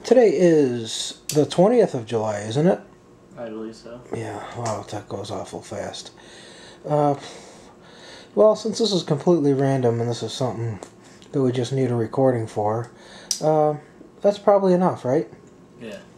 Today is the 20th of July, isn't it? I believe so. Yeah, wow, that goes awful fast. Well, since this is completely random and this is something that we just need a recording for, that's probably enough, right? Yeah.